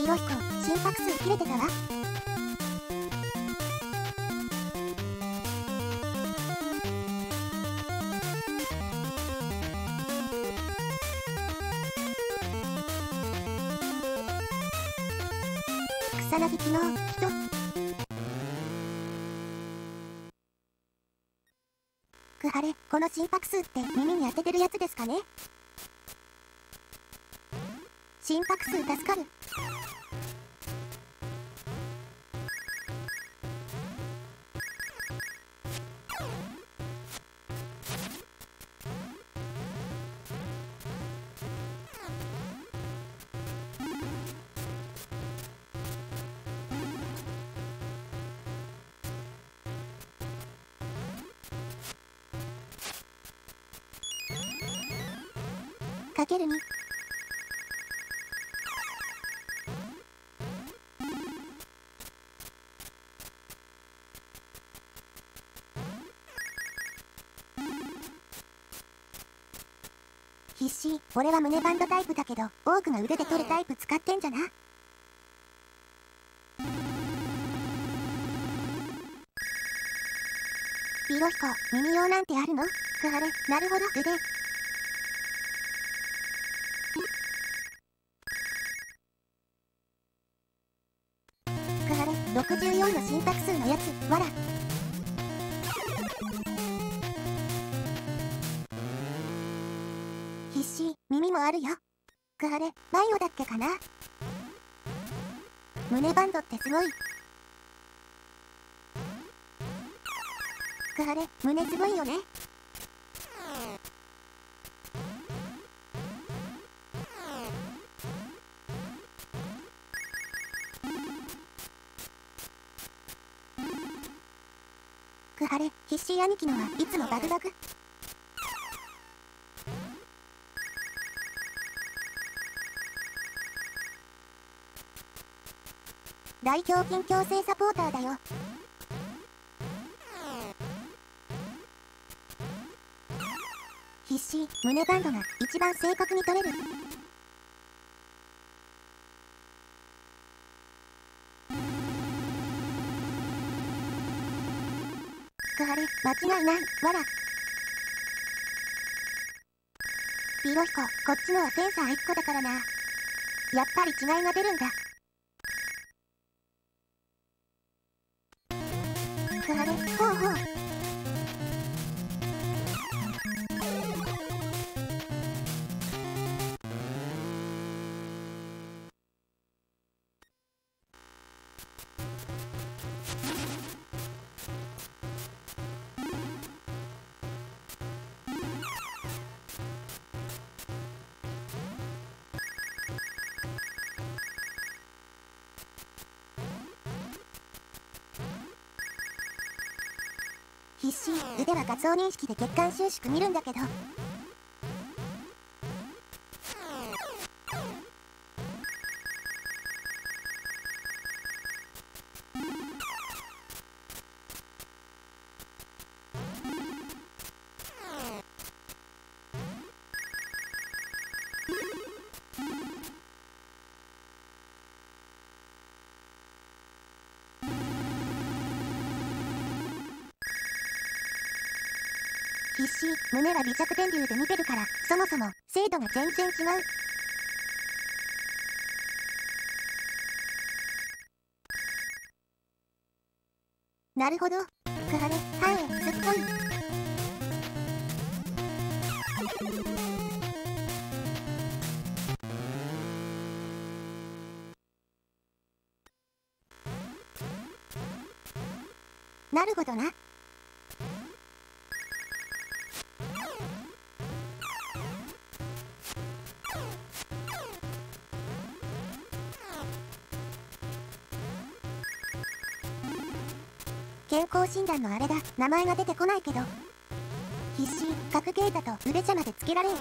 ロヒコ、心拍数切れてたわ。草薙昨日、くはれ、この心拍数って耳に当ててるやつですかね。心拍数助かる。かける2。必死。俺は胸バンドタイプだけど、多くが腕で取るタイプ使ってんじゃな。ピロヒコ、耳用なんてあるの？くはれ、なるほど、腕。くはれ、64の心拍数のやつ、わら。必死、耳もあるよ。くはれ、バイオだっけかな。胸バンドってすごい。くはれ、胸すごいよね。くはれ、必死兄貴のはいつもバグバグ。大胸筋矯正サポーターだよ。必死、胸バンドが一番正確に取れる。くはれ、間違いない、わら。ピロヒコ、こっちのはセンサー1個だからな。やっぱり違いが出るんだ。くはれ、ほうほう。必死、腕は画像認識で血管収縮見るんだけど。必死、胸は微弱電流で見てるから、そもそも精度が全然違う。なるほど。くはれ、半円すっごい。なるほどな。健康診断のあれだ、名前が出てこないけど。必死、角形だと腕茶までつけられん。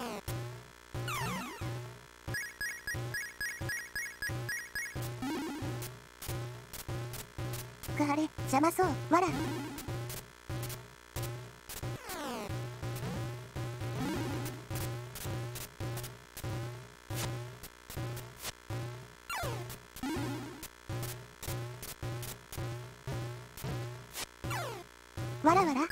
くはれ、邪魔そう、わら。 わらわら。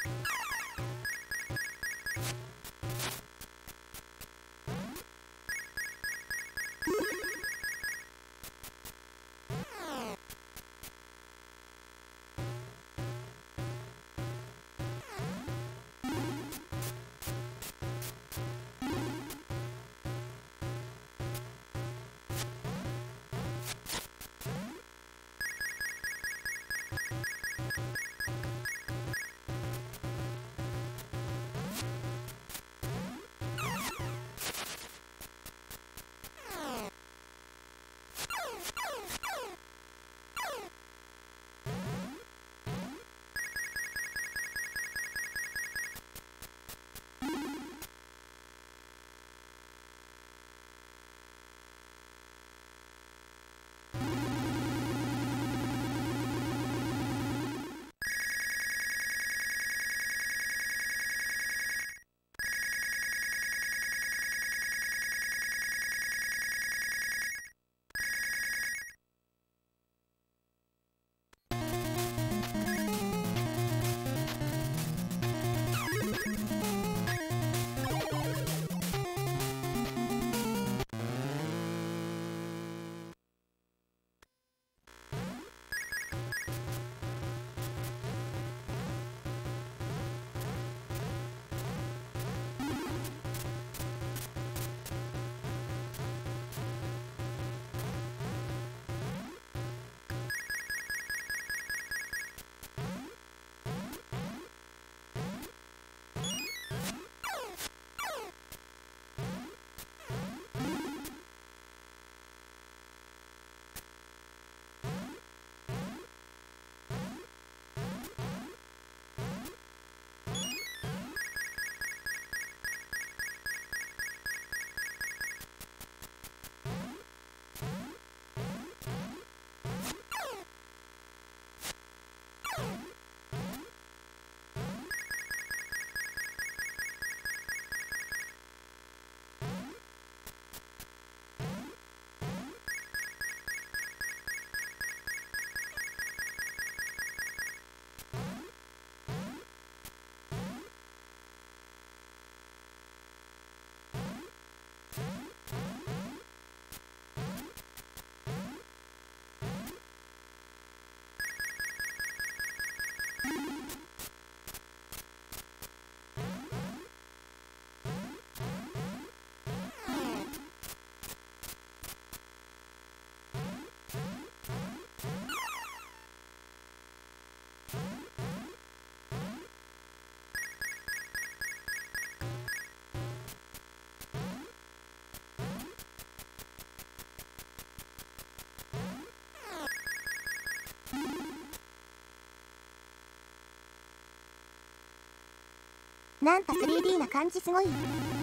なんか 3D な感じすごい。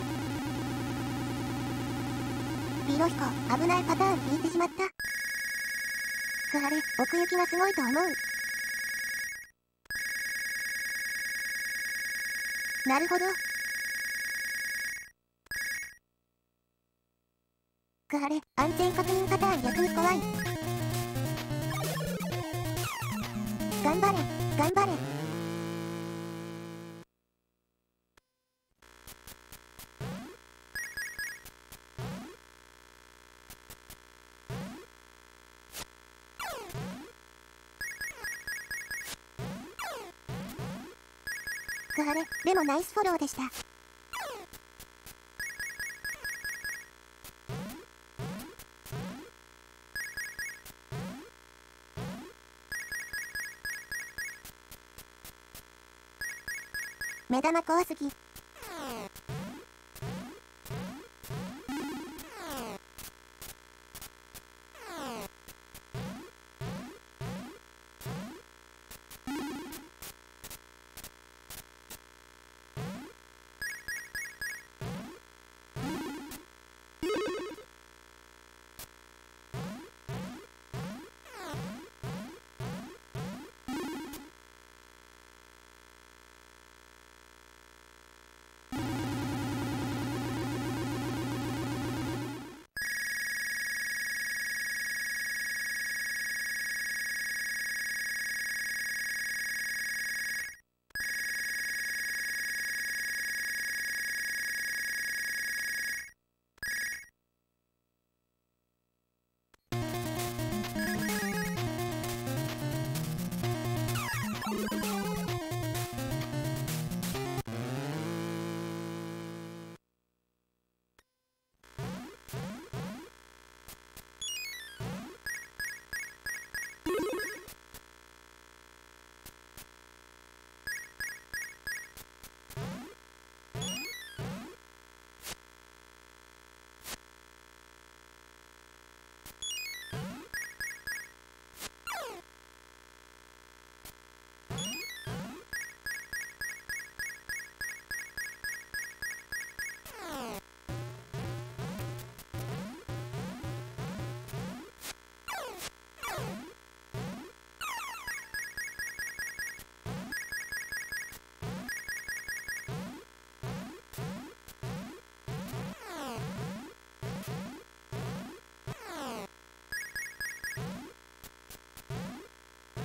ピロヒコ、危ないパターン引いてしまった。くはれ、奥行きがすごいと思う。なるほど。くはれ、安全確認パターン逆に怖い。頑張れ、頑張れ。くはれ、でもナイスフォローでした。目玉怖すぎ。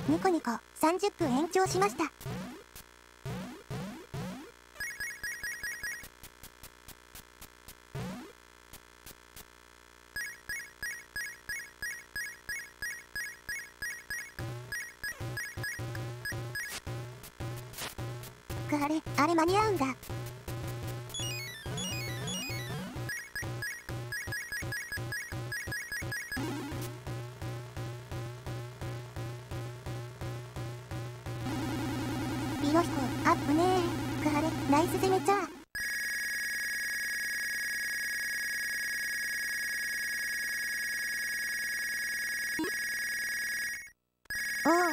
ニコニコ30分延長しました。あれ間に合うんだ。ピロヒコアップねー。くはれナイス攻めちゃー。おお。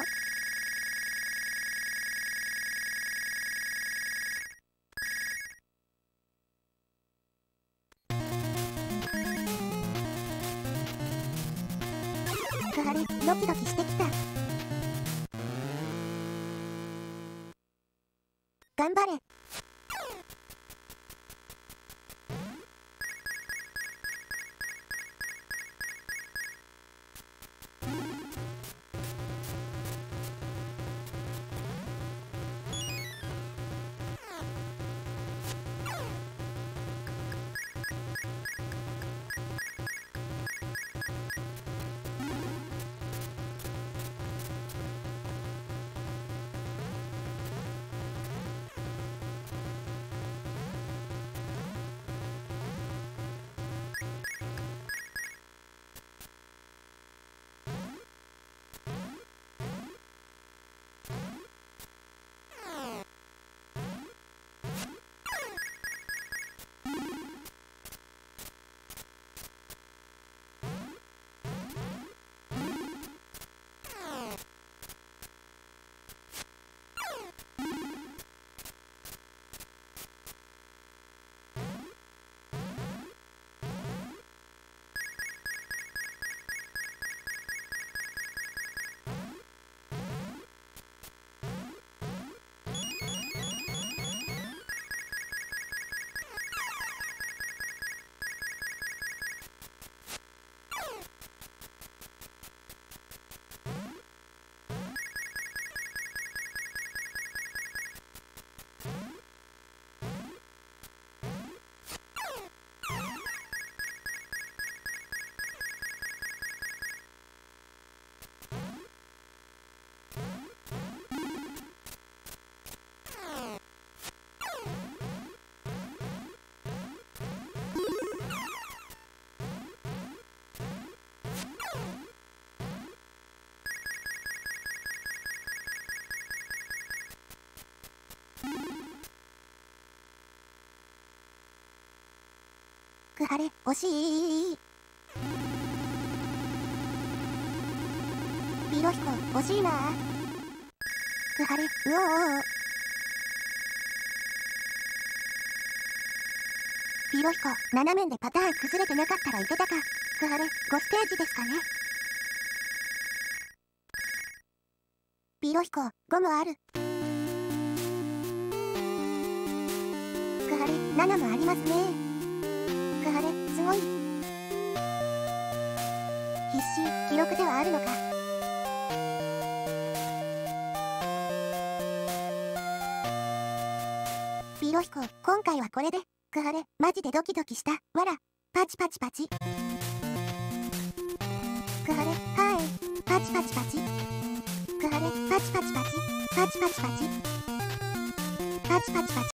くはれドキドキしてきた。頑張れ。くはれ惜しい。ピロヒコ惜しいな。くはれうおー。ピロヒコ7面でパターン崩れてなかったらいけたか。くはれ5ステージですかね。ピロヒコ5もある。くはれ7もありますね。くはれすごい。必死記録ではあるのか。ピロヒコ今回はこれで。くはれマジでドキドキした。わらパチパチパチ。くはれはいパチパチパチ。くはれパチパチパチパチパチパチパチパチパチ。